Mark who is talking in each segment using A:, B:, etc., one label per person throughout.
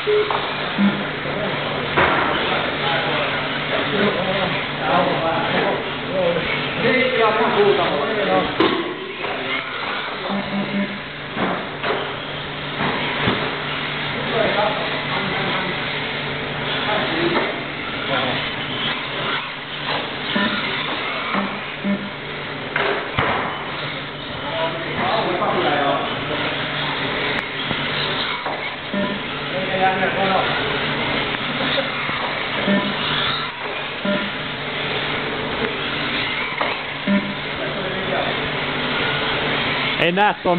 A: Hey, nice one.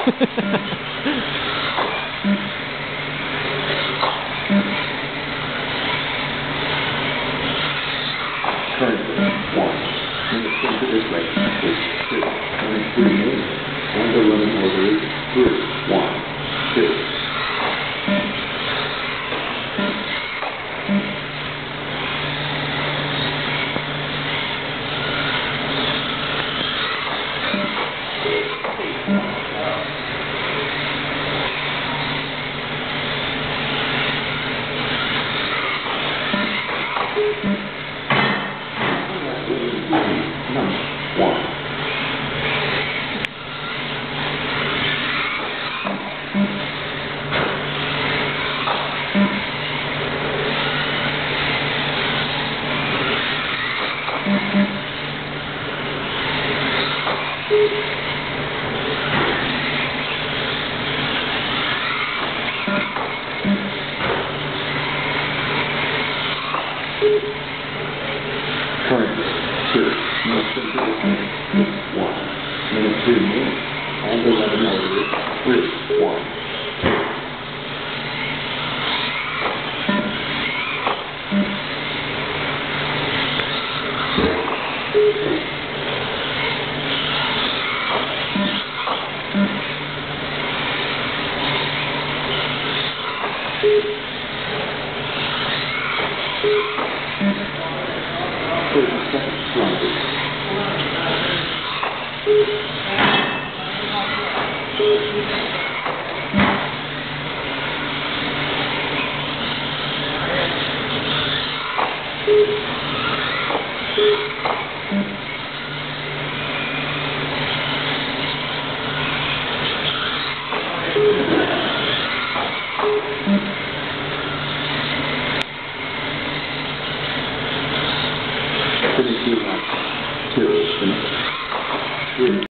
B: Currently, 1. Minutes into this race is 2. Only 3 minutes. And the running order is 3, 1, 2. Number 1. Currently, 2 minutes into this race is 1 minute 2 minutes, and the running order is 3, 1, 2. Finish you 2 minutes. 3.